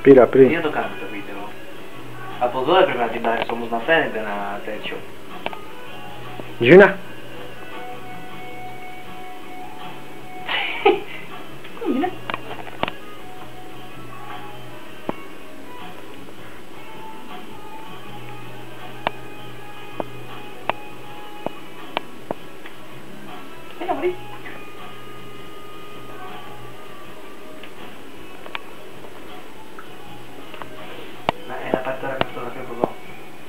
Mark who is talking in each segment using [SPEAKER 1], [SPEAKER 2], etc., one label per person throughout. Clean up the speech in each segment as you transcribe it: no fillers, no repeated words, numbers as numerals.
[SPEAKER 1] Πήρα πριν.
[SPEAKER 2] Τι να το κάνουμε το βίντεο. Από εδώ έπρεπε να κοιτάξεις όμως να φαίνεται ένα τέτοιο.
[SPEAKER 1] Yuna.
[SPEAKER 2] Είναι. Έλα βρει. Έλα πάρει τώρα μια φωτογραφία από εδώ.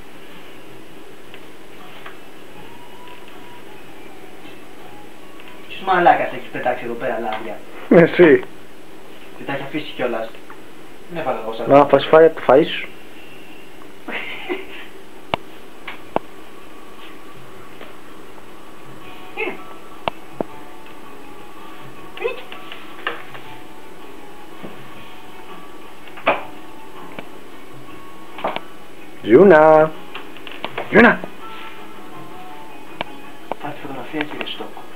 [SPEAKER 2] Ποιος μαλάκας έχεις πετάξει εδώ πέρα λάδια.
[SPEAKER 1] Εσύ.
[SPEAKER 2] Και τα έχει αφήσει κιόλας. Δεν έφαγα εγώ σαν.
[SPEAKER 1] Να φας φάει από το φαΐ σου. Yuna. Yuna.
[SPEAKER 2] Πάρε τη φωτογραφία κύριε Στόκο.